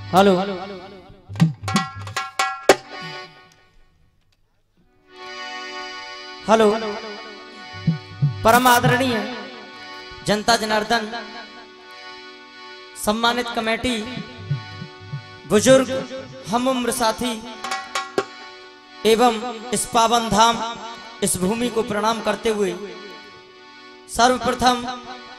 Hello hello परम आदरणीय जनता जनार्दन, सम्मानित कमेटी, बुजुर्ग, हम उम्र साथी एवं इस पावन धाम, इस भूमि को प्रणाम करते हुए सर्वप्रथम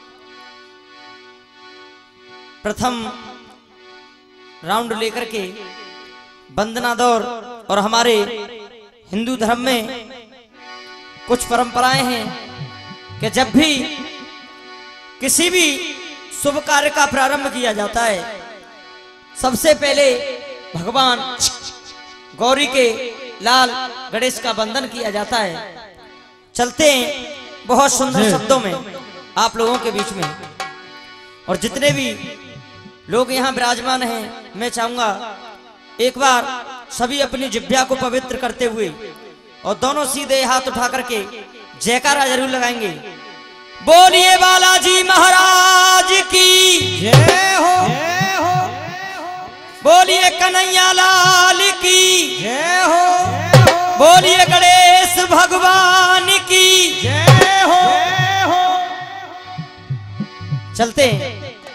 राउंड लेकर के वंदना दौर। और हमारे हिंदू धर्म में कुछ परंपराएं हैं कि जब भी किसी भी शुभ कार्य का प्रारंभ किया जाता है, सबसे पहले भगवान गौरी के लाल गणेश का वंदन किया जाता है। चलते हैं बहुत सुंदर शब्दों में आप लोगों के बीच में। और जितने भी लोग यहाँ विराजमान हैं, मैं चाहूंगा एक बार सभी अपनी जिह्वा को पवित्र करते हुए और दोनों सीधे हाथ उठा करके जयकारा जरूर लगाएंगे। बोलिए बालाजी महाराज की जय हो, बोलिए कन्हैया लाल की जय हो, बोलिए गणेश भगवान की जय हो। चलते हैं।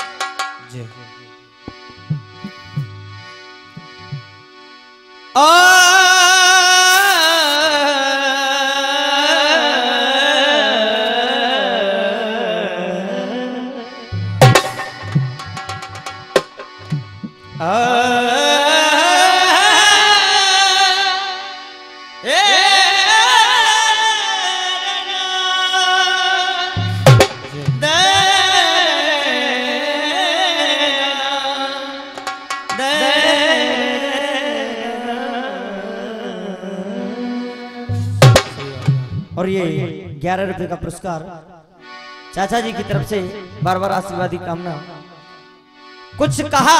और ये 11 रुपए का पुरस्कार चाचा जी की तरफ से बार बार आशीर्वाद की कामना। कुछ कहा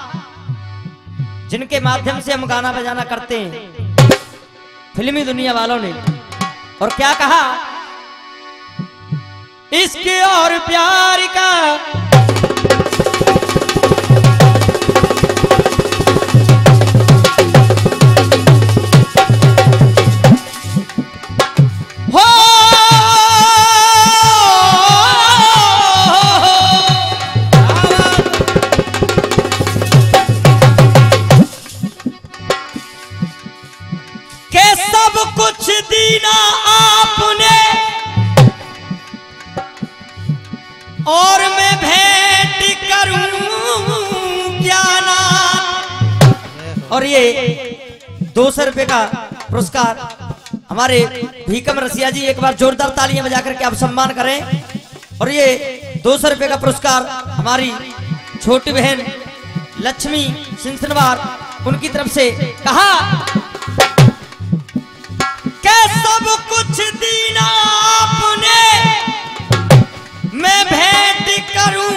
जिनके माध्यम से हम गाना बजाना करते हैं फिल्मी दुनिया वालों ने, और क्या कहा, इसके और प्यार का दीना आपने और मैं भेंट करूं क्या ना। और ये 200 रुपए का पुरस्कार हमारे भीकम रसिया जी, एक बार जोरदार तालियां बजा करके आप सम्मान करें। और ये 200 रुपए का पुरस्कार हमारी छोटी बहन लक्ष्मी सिंसनवार, उनकी तरफ से कहा, सब कुछ दीना आपने मैं भेंट करूं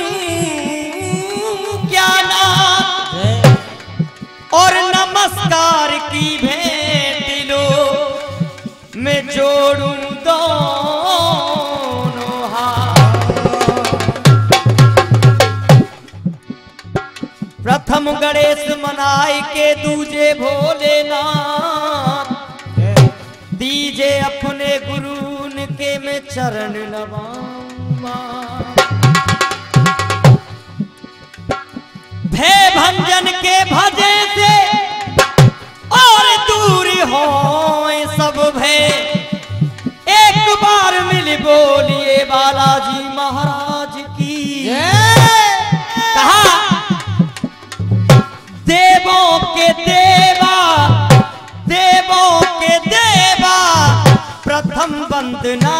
क्या ना, और नमस्कार की भेंट लो मैं जोड़ूं दोनों हाथ। प्रथम गणेश मनाए के दूजे भोलेनाथ, दीजे अपने गुरु के मैं चरण नवाऊंगा। भय भंजन के भजे से और दूर हो सब भय, एक बार मिल बोलिए बालाजी महाराज की। कहा, देवों के देवा, देवों के देवा प्रथम वंदना,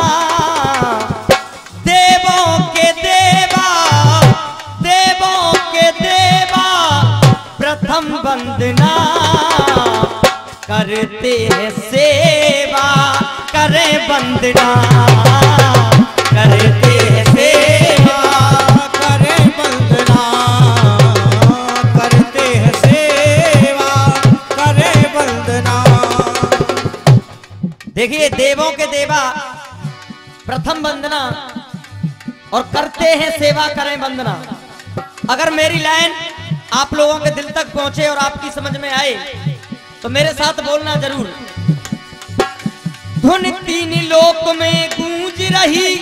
देवों के देवा, देवों के देवा प्रथम वंदना, करते हैं सेवा करें वंदना, करते हैं सेवा करें वंदना, करते हैं सेवा करें वंदना। देखिए, देवों के देवा प्रथम वंदना और करते हैं सेवा करें वंदना। अगर मेरी लाइन आप लोगों के दिल तक पहुंचे और आपकी समझ में आए तो मेरे साथ बोलना जरूर। धुन तीन लोक में गूंज रही,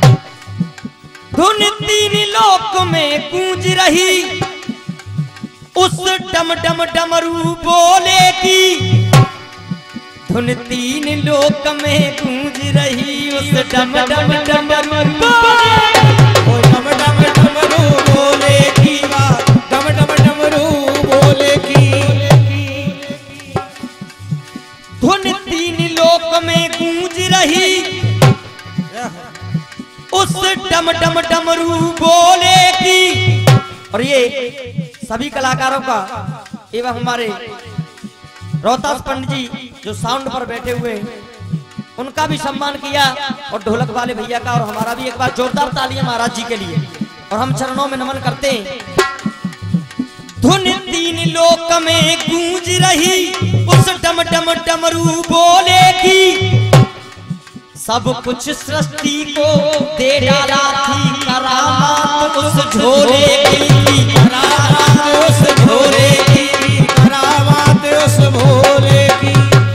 धुन तीन लोक में गूंज रही, उस डम डम डमरू बोले की। धुन तीन लोक में गूंज रही, उस डम डम डमरू बोले की बात, डम डम डमरू बोले की। धुन तीन लोक में गूंज रही, उस डम डम डमरू बोले की। और ये सभी कलाकारों का एवं हमारे रोहतास पंडित जी जो साउंड पर बैठे हुए उनका भी सम्मान किया, और ढोलक वाले भैया का, और हमारा भी एक बार जोरदार तालियां महाराज जी के लिए। और हम चरणों में नमन करते हैं। धुन तीन लोक में गूंज रही, उस डम डम डमरू बोले की। सब कुछ सृष्टि को दे डाला थी करामात उस झोले की, करामात उस झोले की, करामात उस भोले की।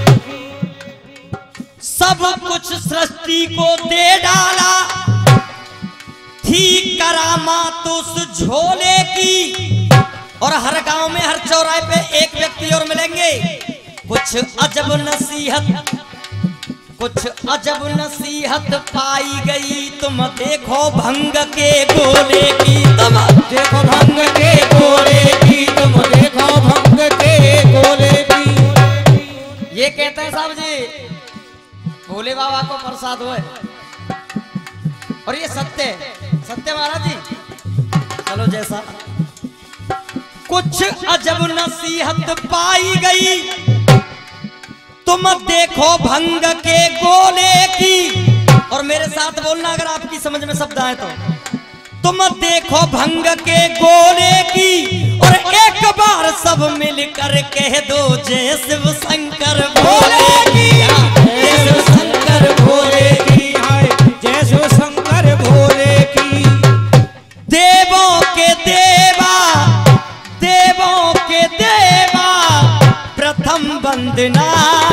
सब कुछ सृष्टि को दे डाला थी करामात उस झोले की। और हर गांव में हर चौराहे पे एक व्यक्ति और मिलेंगे। कुछ अजब नसीहत, कुछ अजब नसीहत पाई गई, तुम देखो भंग के गोले की, तुम देखो भंग के गोले की, तुम देखो भंग के गोले की। ये कहते हैं साहब जी भोले बाबा को प्रसाद हुए, और ये सत्य सत्य महाराज जी। चलो जैसा कुछ अजब नसीहत पाई गई, तुम देखो भंग के गोले की। और मेरे साथ बोलना अगर आपकी समझ में शब्द आए तो। तुम देखो भंग के गोले की, और एक बार सब मिलकर कह दो जय शिव शंकर भोले की, जय शिव शंकर भोले की, जय शिव शंकर भोले की। देवों के देवा, देवों के देवा, प्रथम वंदना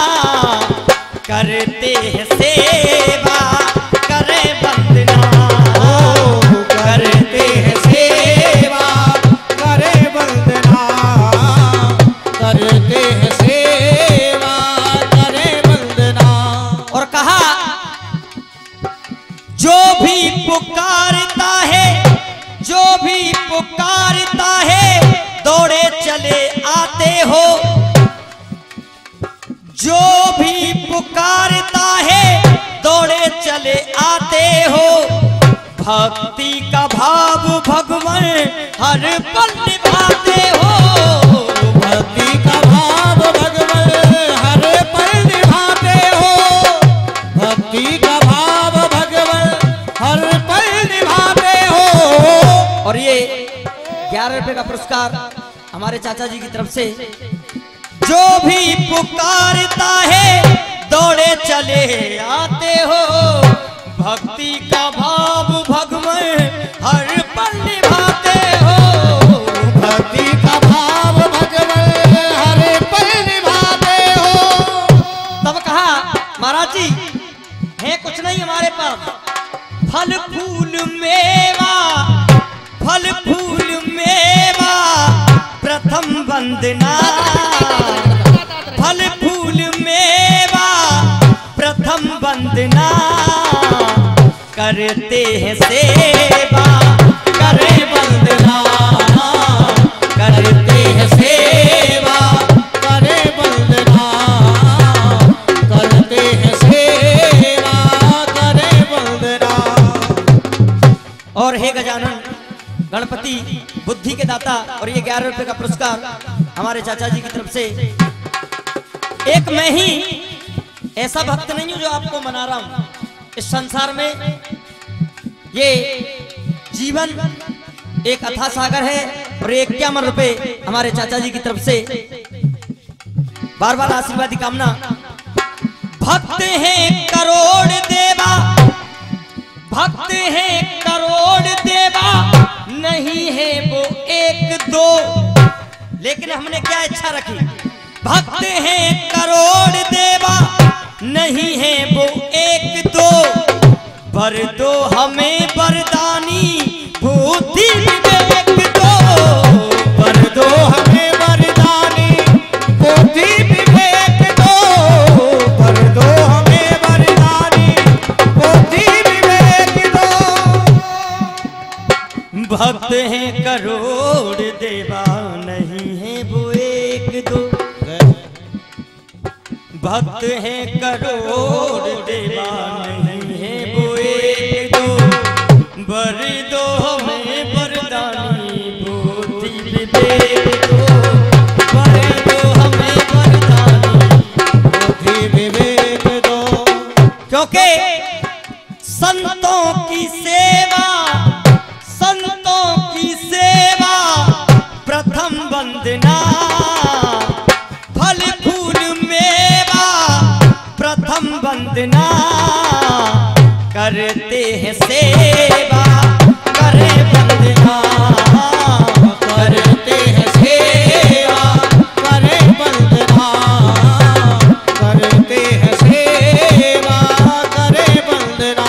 करते हैं सेवा, करे वंदना करते हैं सेवा, करे वंदना करते हैं सेवा, करे वंदना। और कहा जो भी पुकारता है, जो भी पुकारता है, दौड़े चले आते हो। जो भी पुकारता है, दौड़े चले आते हो। भक्ति का भाव भगवान हर पल निभाते हो, भक्ति का भाव भगवान हर पल निभाते हो, भक्ति का भाव भगवान हर पल निभाते हो। और ये 11 रुपए का पुरस्कार हमारे चाचा जी की तरफ से। जो भी पुकारता है, दौड़े चले आते हो। भक्ति का भाव भगवान हर पल निभाते हो, भक्ति का भाव भगवान हर पल निभाते हो। तब कहा महाराज जी है कुछ नहीं हमारे पास, फल फूल मेवा, फल फूल मेवा, प्रथम वंदना। फल फूल मेवा, प्रथम वंदना करते हैं सेवा, करे वंदना करते हैं सेवा, करे वंदना करते हैं सेवा, करे वंदना। और हे गजानन गणपति बुद्धि के दाता, और ये 11 रुपए का पुरस्कार हमारे चाचा जी की तरफ से। एक मैं ही ऐसा भक्त नहीं हूं जो आपको मना रहा हूं। इस संसार में ये जीवन एक अथाह सागर है, और 51 रुपए हमारे चाचा जी की तरफ से। बार बार आशीर्वाद की कामना। भक्त हैं करोड़ देवा, भक्त हैं करोड़ देवा, नहीं है वो एक दो। लेकिन हमने क्या इच्छा रखी, भक्त हैं करोड़ देवा, नहीं है वो एक दो, वर दो हमें वरदानी बुद्धि विवेक दो, वर दो हमें वरदानी बुद्धि विवेक दो, वर दो हमें वरदानी बुद्धि विवेक दो। भक्त हैं करोड़ देवा, नहीं है वो एक दो, भक्त हैं करोड़ देवा, नहीं है वो एक दो, वर दो हमें वरदानी बुद्धि विवेक दो, वर दो हमें वरदानी बुद्धि विवेक दो। क्योंकि संतों की सेवा, संतों की सेवा प्रथम वंदना, फल फूल मेवा प्रथम वंदना, करते हैं सेवा करे वंदना, करते हैं सेवा करे वंदना, करते हैं सेवा करे वंदना।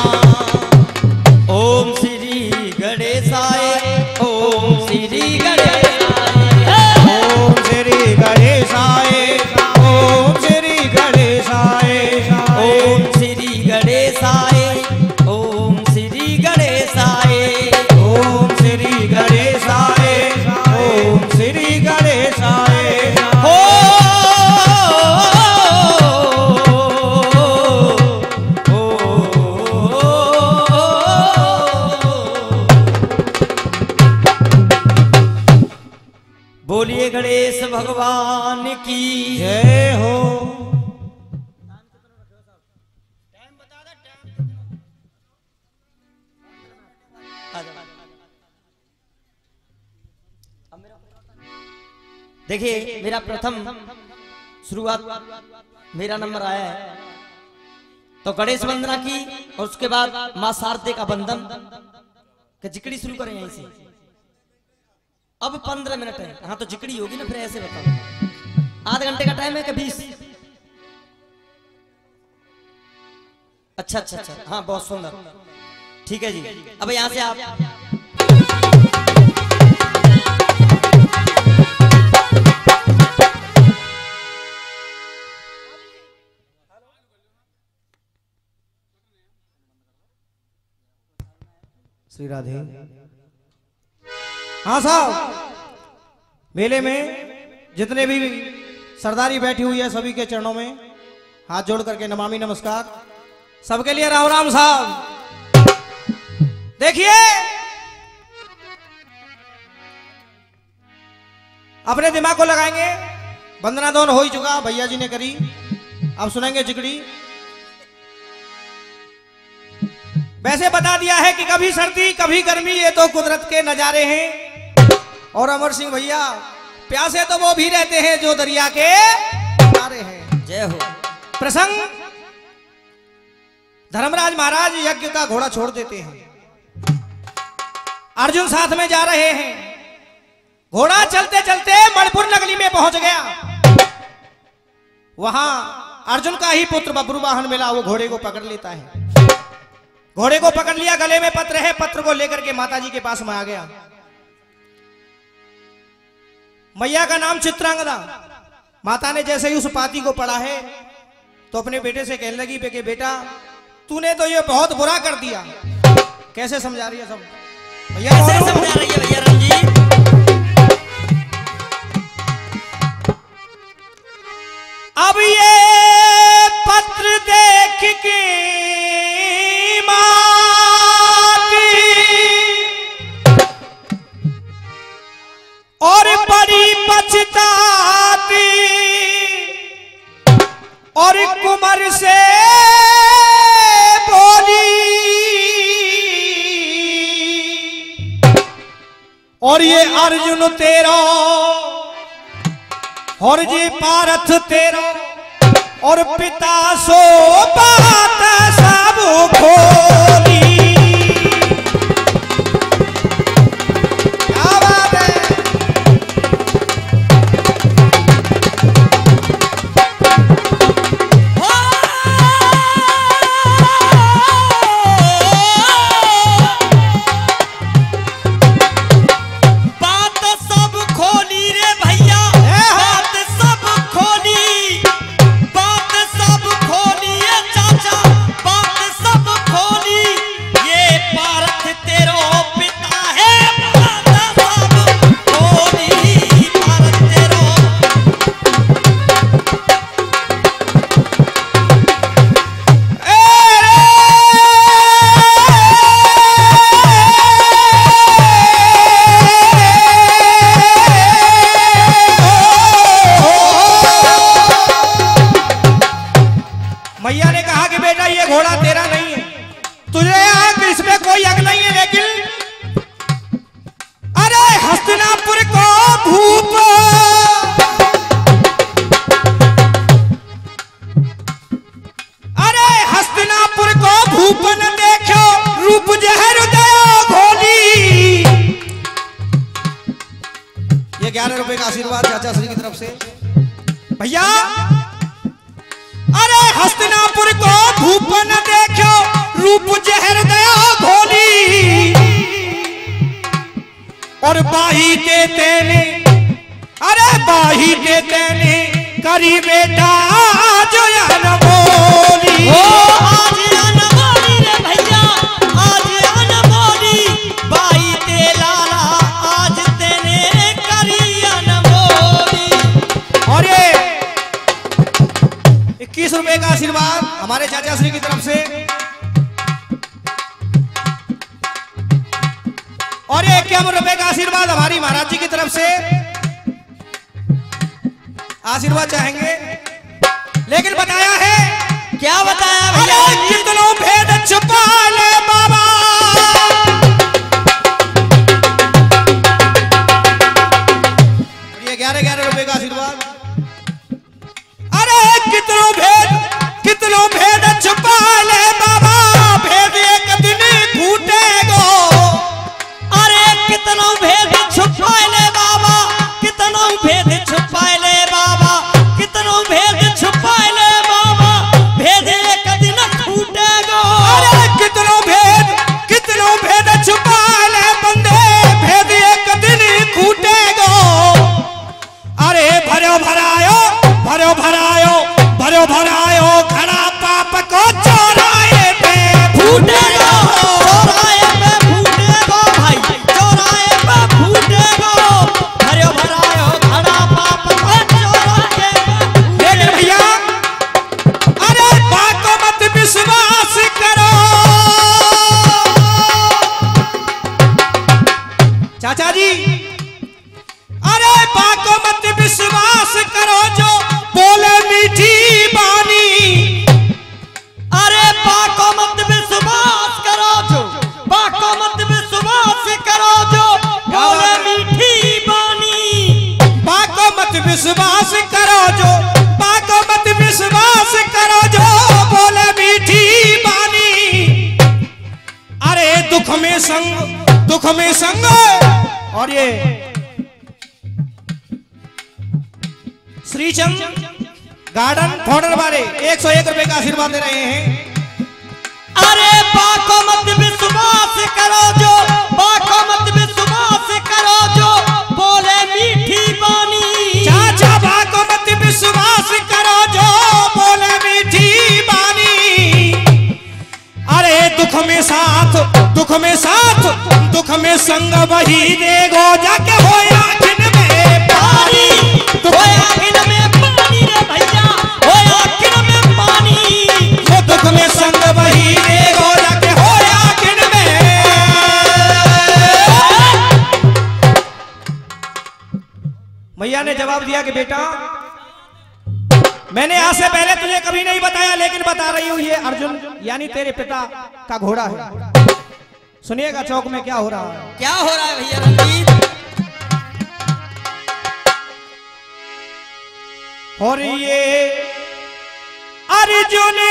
ओम श्री गणेशाय, ओम श्री गणेशाय, ओम श्री गणेशाय, ओम श्री गणेशाय, ओम श्री गणेशाय, ओम श्री गणेशाय, ओम श्री गणेशाय, ओम श्री गणेशाय। हो बोलिए गणेश भगवान की जय हो। देखिए मेरा प्रथम शुरुआत मेरा नंबर आया है, तो गणेश वंदना की और उसके बाद मां शारदे का बंधन का जिकड़ी शुरू करें यहीं से। अब 15 मिनट है, हाँ तो जिकड़ी होगी ना, फिर ऐसे बताओ आधे घंटे का टाइम है कि 20? अच्छा अच्छा अच्छा, हाँ बहुत सुंदर, ठीक है जी। अब यहां से आप श्री राधे। हाँ साहब, मेले में जितने भी सरदारी बैठी हुई है सभी के चरणों में हाथ जोड़ करके नमामि नमस्कार। सबके लिए राम राम साहब। देखिए अपने दिमाग को लगाएंगे, वंदना दोन हो ही चुका, भैया जी ने करी, अब सुनेंगे जिगड़ी। वैसे बता दिया है कि कभी सर्दी कभी गर्मी, ये तो कुदरत के नजारे हैं। और अमर सिंह भैया प्यासे तो वो भी रहते हैं जो दरिया के किनारे हैं। जय हो। प्रसंग धर्मराज महाराज यज्ञ का घोड़ा छोड़ देते हैं, अर्जुन साथ में जा रहे हैं। घोड़ा चलते चलते मणिपुर नगरी में पहुंच गया। वहां अर्जुन का ही पुत्र बब्रुवाहन मिला, वो घोड़े को पकड़ लेता है। घोड़े को पकड़ लिया, गले में पत्र है, पत्र को लेकर के माताजी के पास में आ गया। मैया का नाम चित्रांगदा। माता ने जैसे ही उस पाती को पढ़ा है तो अपने बेटे से कहने लगी कि बेटा तूने तो ये बहुत बुरा कर दिया। कैसे समझा रही है सब भैया? कैसे समझा रही है भैया रंजीत? अब ये पत्र देख के और बड़ी पछताती और कुमार से बोली, और ये अर्जुन तेरा और ये पारथ तेरा और पिता सो बात सब खोली। क्या बात है? ये 11 रुपए का आशीर्वाद चाचा श्री की तरफ से। भैया अरे हस्तिनापुर को भूप न देखो, रूप जहर दया घोली, और बाही के तेने, अरे बाही के तेने करी बेटा जो या न बोली। आज या न बोली रे भैया, आज या न बोली, बाई ते लाला आज तेने करी या न बोली। और ये 21 रुपए का आशीर्वाद हमारे चाचा श्री की तरफ से, और ये 51 रुपए का आशीर्वाद हमारी महाराज जी की तरफ से। आशीर्वाद चाहेंगे, लेकिन बताया है, क्या बताया भैया? कितनों भेद छुपा ले बाबा, ये 11 रुपए का आशीर्वाद। अरे कितनों भेद छुपा ले बाबा, भेद एक दिन फूटेगो। अरे कितनों भेद छुपा ले बाबा, कितनों भेद छुपा ले बाबा, कितनों भेद छुपा ले बाबा, भेद एक दिन फूटेगो। अरे कितनों भेद छुपा ले बंदे, भेद एक दिन फूटेगो। अरे भरो भरायो खड़ा पाप को चौराहे पे फूटेगो। चौराहे पे फूटेगो भाई, चौराहे पे फूटेगो। भरो भरायो खड़ा पाप को चौराहे पे। लेकिन भैया अरे बाको मत विश्वास करो, चाचा जी अरे बाको मत विश्वास करो, जो बोले मीठी बानी। अरे बाको मत विश्वास करो जो, बाको मत विश्वास करो जो बोले मीठी बानी। बाको मत विश्वास करो जो, बाको मत विश्वास करो जो बोले मीठी बानी। अरे दुख में संग, और ये श्रीचंद गार्डन फाउंडर वाले 101 रुपए का आशीर्वाद दे रहे हैं। अरे बाको मत विश्वास करो जो, बाको मत विश्वास करो जो बोले मीठी बानी। चाचा बाको मत विश्वास करो जो बोले मीठी बानी। अरे दुख में संग वही देगो, जाके हो आखिर में पानी। आखिर में पानी रे भैया, हो आखिर में पानी। वो दुख में संग वही देगो, जाके हो आखिर में। मैया ने जवाब दिया कि बेटा मैंने आज से पहले तुझे कभी नहीं बताया, लेकिन बता रही हूं, ये अर्जुन यानी तेरे पिता का घोड़ा है। सुनिएगा चौक में क्या हो रहा है। क्या हो रहा है भैया रणजीत? और ये अर्जुन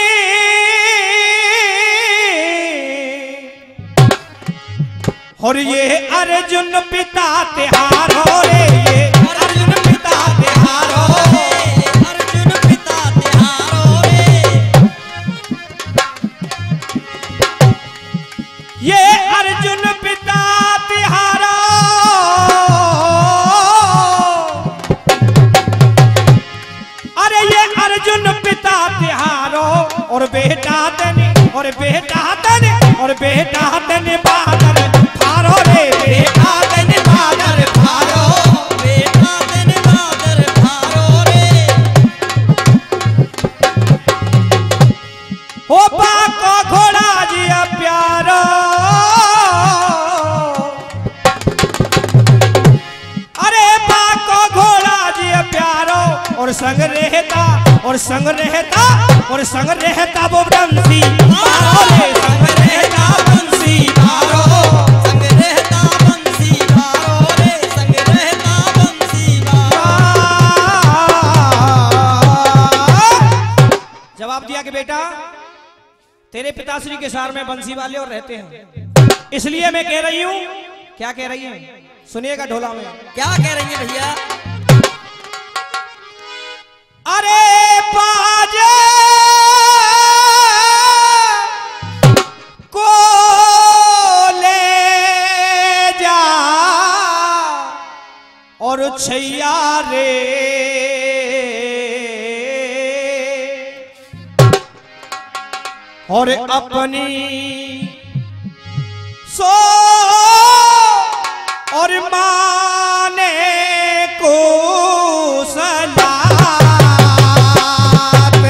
और ये अर्जुन पिता तिहारो रे, ये अर्जुन पिता तिहारो, अर्जुन पिता तिहारो रे। ये अर्जुन पिता तिहारो। अरे ये अर्जुन पिता तिहारो, और बेटा तने, और बेटा तने, और बेटा तने बहादुर फारो रे, बेटा तने बहादुर फारो, बेटा तने बहादुर फारो रे। हो बाको घोड़ा जिया प्यारो। अरे बाको घोड़ा जिया प्यारो, और संग रहता, और संग रहता, और संग रहता वो बंसी मारो रे, संग रहता बंसी मारो, संग रहता बंसी मारो रे, संग रहता बंसी मारो। जवाब दिया कि बेटा तेरे पिताश्री के सार में बंसी वाले और रहते हैं, इसलिए मैं कह रही हूं। क्या कह रही है? सुनिएगा ढोला में क्या कह रही है भैया। अरे बाजे को ले जा और छैया रे और अपनी सो और माने को सलात।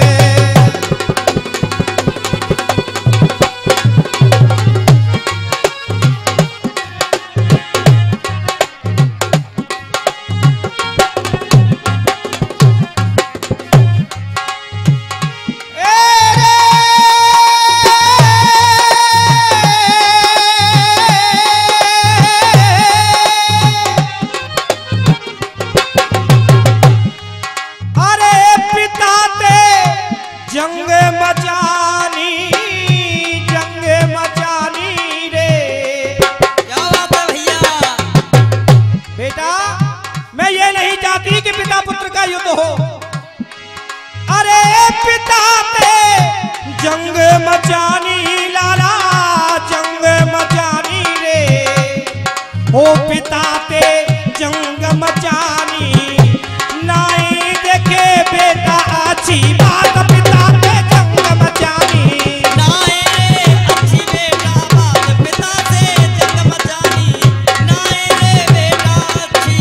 जंग मचानी लाला जंग मचानी रे हो पिता ते जंग मचानी नाई देखे बेटा अच्छी बात पिता ते जंग मचानी नाए अच्छी बेटा बात पिता से जंग मचानी नाए रे बेटा अच्छी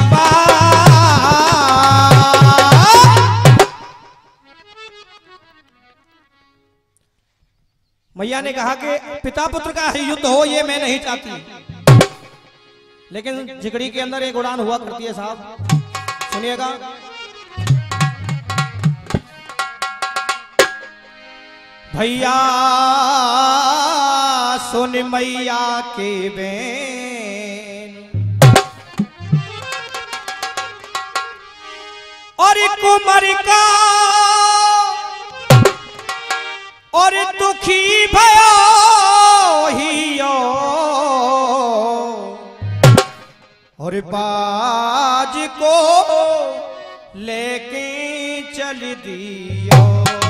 मैया ने कहा कि पिता पुत्र का युद्ध हो ये मैं नहीं चाहती, लेकिन जिगड़ी के अंदर एक उड़ान हुआ करती है साहब, सुनिएगा। भैया सुन मैया के बेन और कुमार का और दुखी भयो हियो और बाज को लेके चल दियो।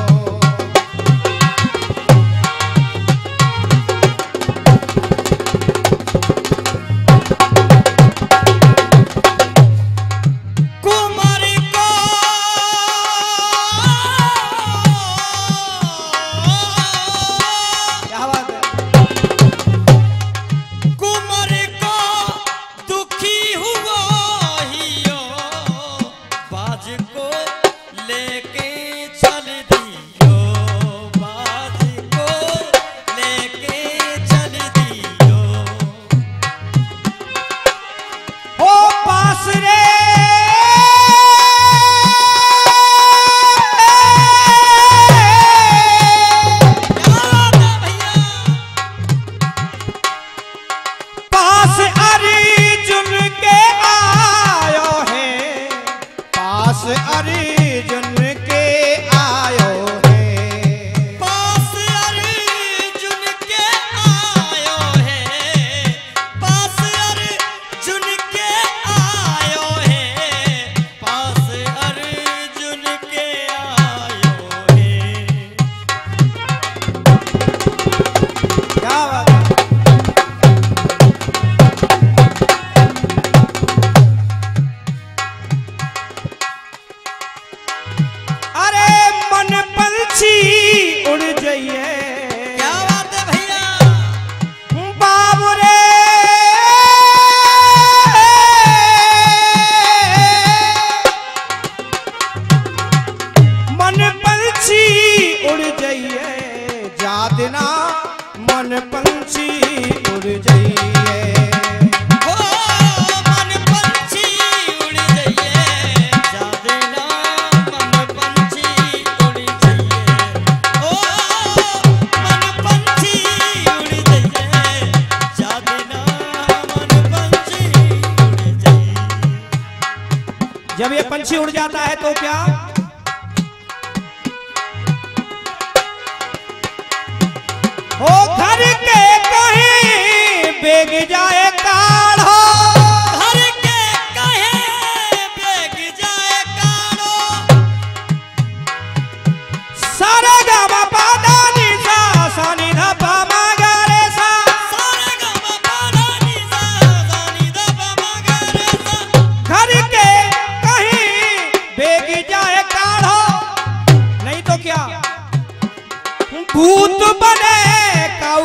जब ये पंछी उड़ जाता है तो क्या हो घर के कहीं बेग जाए काढ़ो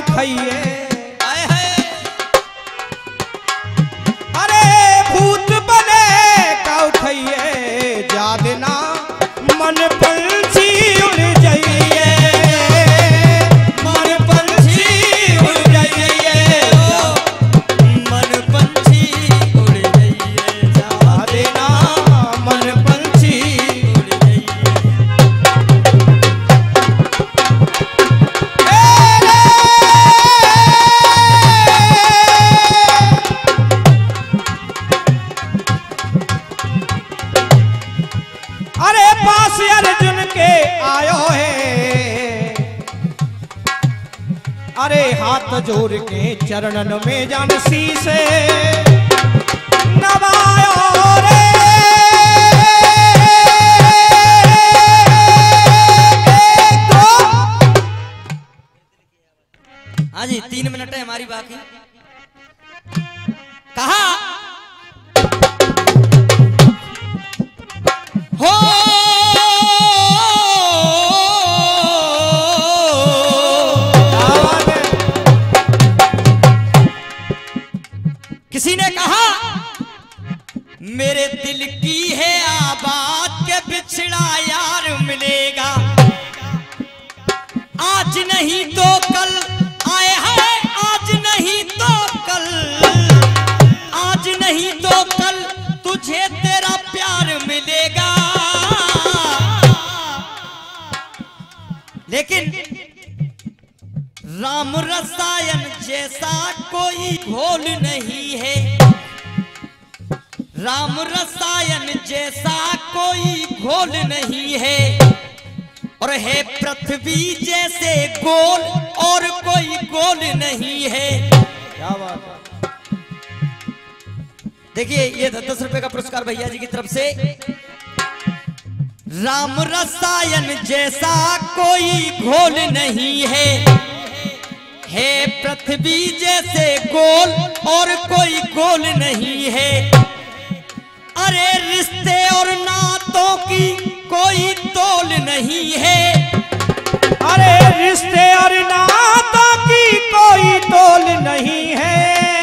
खइए, अरे भूत बने काउ खइए, जादना मन पंछी उड़ जाइए, मन पंछी उड़ जाइए, मन पंछी उड़ जाइए, जादना मन पंछी उड़ जाइए। अरे पास अर्जुन के आयो है, अरे हाथ जोड़ के चरणन में जान शीसे नवायो रे, हाँ जी 3 मिनट है हमारी बाकी। कहा हो किसी ने कहा मेरे दिल की है आबाद के बिछड़ा यार मिलेगा, आज नहीं तो कल आए है, आज नहीं तो कल, आज नहीं तो कल तुझे तेरा प्यार मिलेगा। लेकिन राम रसायन जैसा कोई घोल नहीं है, राम रसायन जैसा कोई घोल नहीं है, और है पृथ्वी जैसे गोल और कोई गोल नहीं है। क्या बात है। देखिए ये 10 रुपए का पुरस्कार भैया जी की तरफ से। राम रसायन जैसा कोई घोल नहीं है पृथ्वी जैसे गोल और कोई गोल नहीं है। अरे रिश्ते और नातों की कोई तोल नहीं है, अरे रिश्ते और नातों की कोई तोल नहीं है।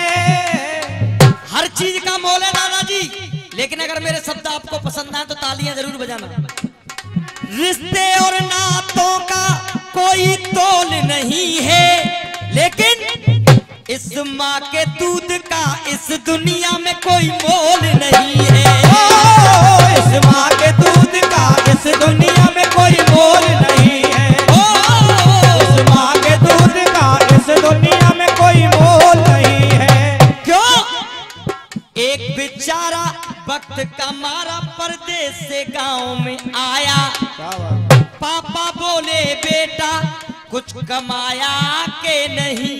हर चीज का मोल है दादाजी, लेकिन अगर मेरे शब्द आपको पसंद आए तो तालियां जरूर बजाना। रिश्ते और नातों का कोई तोल नहीं है, लेकिन इस माँ के दूध का इस दुनिया में कोई मोल नहीं है। इस माँ के दूध का इस दुनिया में कोई मोल नहीं है। इस माँ के दूध का इस दुनिया में कोई मोल नहीं है। क्यों? एक बेचारा वक्त का मारा परदेस से गांव में आया, पापा बोले बेटा कुछ कमाया के नहीं,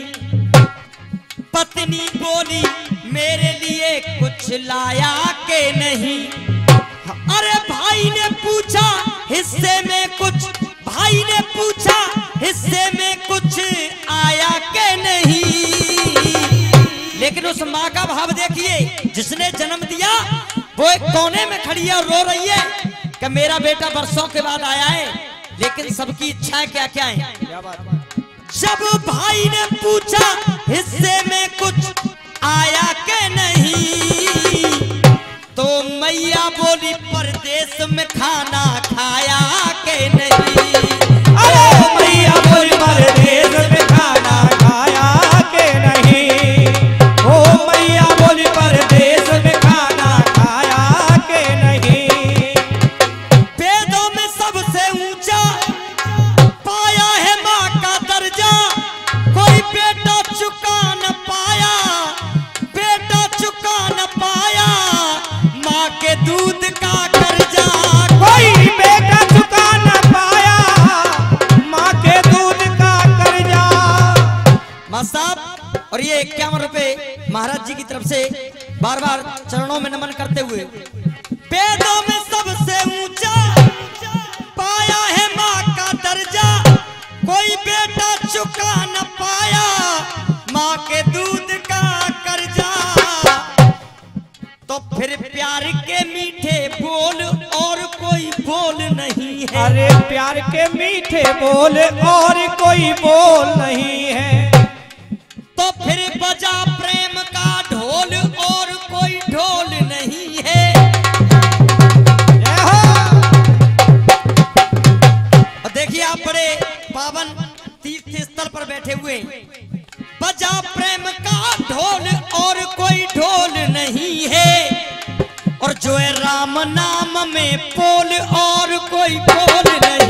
पत्नी बोली मेरे लिए कुछ लाया के नहीं। अरे भाई ने पूछा हिस्से में कुछ, भाई ने पूछा हिस्से में कुछ आया के नहीं। लेकिन उस माँ का भाव देखिए, जिसने जन्म दिया वो एक कोने में खड़ी है और रो रही है कि मेरा बेटा बरसों के बाद आया है, लेकिन सबकी इच्छाएं क्या क्या है। जब भाई ने पूछा हिस्से में कुछ आया के नहीं, तो मैया बोली परदेश में खाना खाया के नहीं। अरे मैया बोली परदेश में खाना खाया के नहीं। ओ मैया बोली परदेश में खाना खाया के नहीं। वेदों में सबसे ऊंचा पाया है माँ का दर्जा, कोई बेटा चुका न पाया, बेटा चुका न पाया माँ के दूध का कर्जा। कोई बेटा चुका न पाया माँ के दूध का कर्जा। माँ साहब, और ये 51 रुपए महाराज जी की तरफ से बार बार चरणों में नमन करते हुए। वेदों में सबसे ऊंचा पाया है माँ का दर्जा, कोई बेटा चुका न पाया माँ के दूध का कर्जा। तो फिर प्यार के मीठे बोल और कोई बोल नहीं है। अरे प्यार के मीठे बोल और कोई बोल नहीं है। फिर बजा प्रेम का ढोल और कोई ढोल नहीं है। और देखिए आप बड़े पावन तीर्थ स्थल पर बैठे हुए, बजा प्रेम का ढोल और कोई ढोल नहीं है, और जो है राम नाम में पोल और कोई पोल नहीं।